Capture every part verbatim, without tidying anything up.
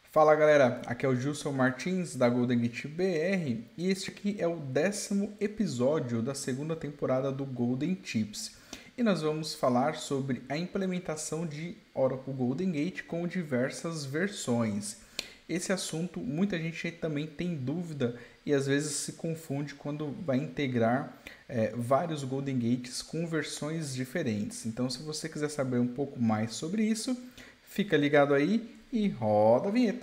Fala galera, aqui é o Gilson Martins da Golden Gate B R e este aqui é o décimo episódio da segunda temporada do Golden Tips. E nós vamos falar sobre a implementação de Oracle Golden Gate com diversas versões. Esse assunto muita gente também tem dúvida e às vezes se confunde quando vai integrar é, vários Golden Gates com versões diferentes. Então, se você quiser saber um pouco mais sobre isso, fica ligado aí e roda a vinheta.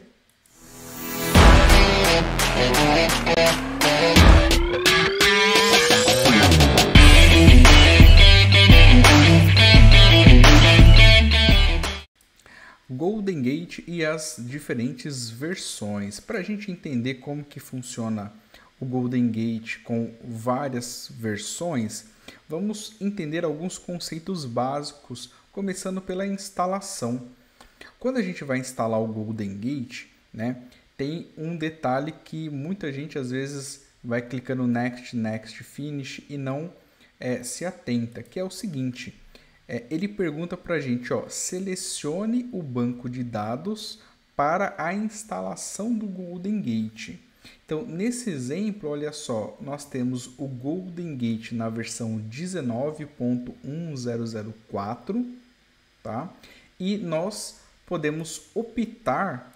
Golden Gate e as diferentes versões. Para a gente entender como que funciona o Golden Gate com várias versões, vamos entender alguns conceitos básicos, começando pela instalação. Quando a gente vai instalar o Golden Gate, né, tem um detalhe que muita gente às vezes vai clicando Next, Next, Finish e não é, se atenta, que é o seguinte, é, ele pergunta para a gente, ó, selecione o banco de dados para a instalação do Golden Gate. Então, nesse exemplo, olha só, nós temos o Golden Gate na versão dezenove ponto um zero zero quatro, tá? E nós podemos optar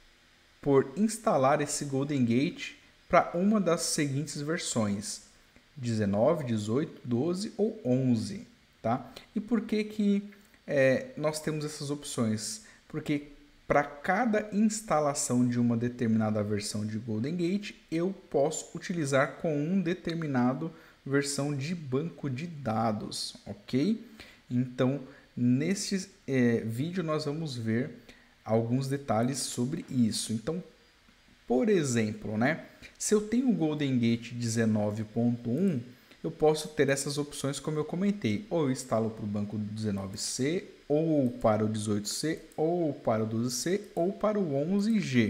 por instalar esse Golden Gate para uma das seguintes versões, dezenove, dezoito, doze ou onze, tá? E por que que é, nós temos essas opções? Porque para cada instalação de uma determinada versão de Golden Gate, eu posso utilizar com um determinado versão de banco de dados, ok? Então, neste é, vídeo nós vamos ver alguns detalhes sobre isso. Então, por exemplo, né, se eu tenho o Golden Gate dezenove ponto um, eu posso ter essas opções como eu comentei. Ou eu instalo para o banco dezenove C, ou para o dezoito C, ou para o doze C, ou para o onze G.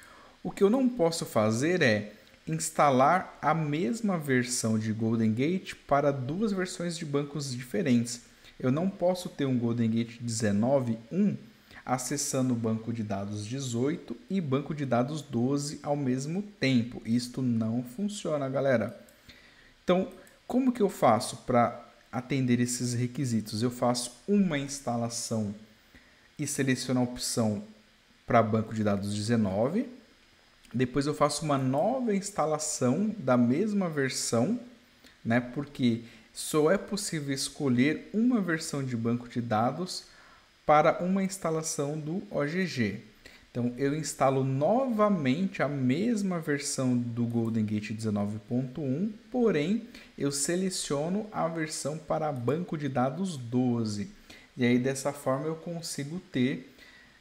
O que eu não posso fazer é instalar a mesma versão de Golden Gate para duas versões de bancos diferentes. Eu não posso ter um Golden Gate dezenove ponto um acessando o banco de dados dezoito e banco de dados doze ao mesmo tempo. Isto não funciona, galera. Então, como que eu faço para atender esses requisitos? Eu faço uma instalação e seleciono a opção para banco de dados dezenove. Depois eu faço uma nova instalação da mesma versão, né? Porque só é possível escolher uma versão de banco de dados para uma instalação do O G G. Então, eu instalo novamente a mesma versão do Golden Gate dezenove ponto um, porém, eu seleciono a versão para banco de dados doze. E aí, dessa forma, eu consigo ter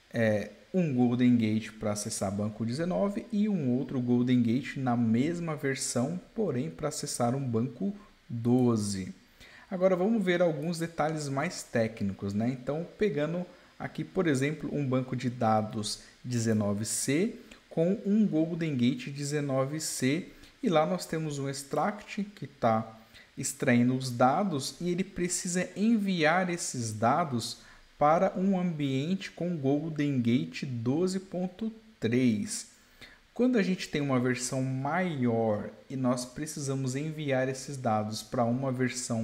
é, um Golden Gate para acessar banco dezenove e um outro Golden Gate na mesma versão, porém, para acessar um banco doze. Agora vamos ver alguns detalhes mais técnicos, né? Então, pegando aqui, por exemplo, um banco de dados dezenove C com um Golden Gate dezenove C e lá nós temos um extract que está extraindo os dados e ele precisa enviar esses dados para um ambiente com Golden Gate doze ponto três. Quando a gente tem uma versão maior e nós precisamos enviar esses dados para uma versão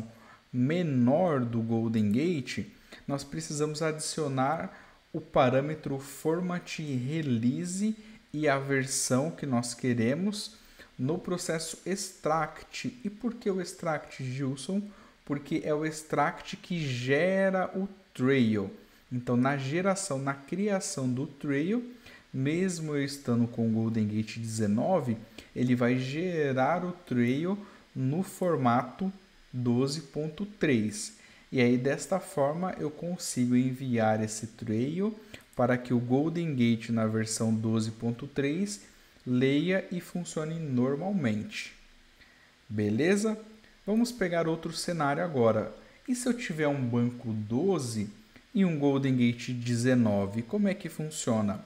menor do Golden Gate, nós precisamos adicionar o parâmetro format release e a versão que nós queremos no processo extract. E por que o extract, Gilson? Porque é o extract que gera o trail. Então, na geração, na criação do trail, mesmo eu estando com o Golden Gate dezenove, ele vai gerar o trail no formato doze ponto três. E aí, desta forma, eu consigo enviar esse trail para que o Golden Gate na versão doze ponto três leia e funcione normalmente. Beleza? Vamos pegar outro cenário agora. E se eu tiver um banco doze e um Golden Gate dezenove, como é que funciona?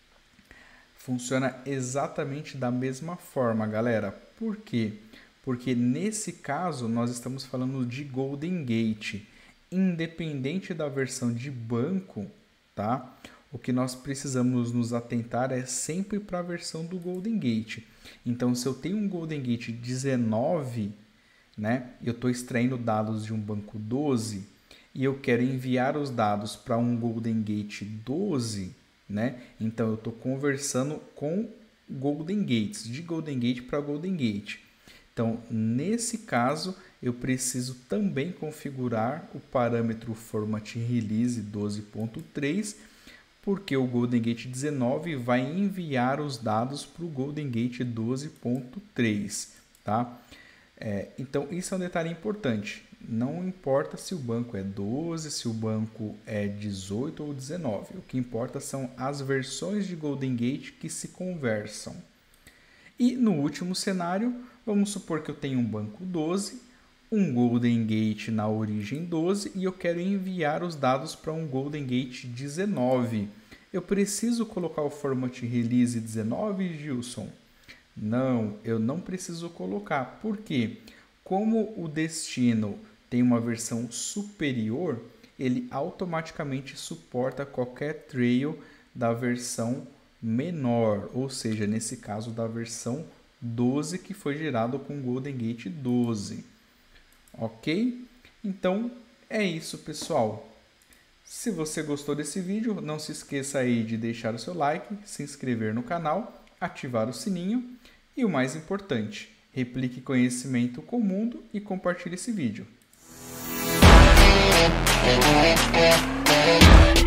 Funciona exatamente da mesma forma, galera. Por quê? Porque nesse caso nós estamos falando de Golden Gate. Independente da versão de banco, tá? o que nós precisamos nos atentar é sempre para a versão do Golden Gate. Então, se eu tenho um Golden Gate dezenove, né, eu estou extraindo dados de um banco doze e eu quero enviar os dados para um Golden Gate doze, né, então eu estou conversando com Golden Gates, de Golden Gate para Golden Gate. Então, nesse caso, eu preciso também configurar o parâmetro Format Release doze ponto três, porque o Golden Gate dezenove vai enviar os dados para o Golden Gate doze ponto três, tá? É, então, isso é um detalhe importante. Não importa se o banco é doze, se o banco é dezoito ou dezenove. O que importa são as versões de Golden Gate que se conversam. E no último cenário, vamos supor que eu tenho um banco doze, um Golden Gate na origem doze e eu quero enviar os dados para um Golden Gate dezenove. Eu preciso colocar o Format Release dezenove, Gilson? Não, eu não preciso colocar. Por quê? Como o destino tem uma versão superior, ele automaticamente suporta qualquer trail da versão menor, ou seja, nesse caso da versão doze que foi gerado com o Golden Gate doze. Ok? Então é isso, pessoal. Se você gostou desse vídeo, não se esqueça aí de deixar o seu like, se inscrever no canal, ativar o sininho e o mais importante, replique conhecimento com o mundo e compartilhe esse vídeo.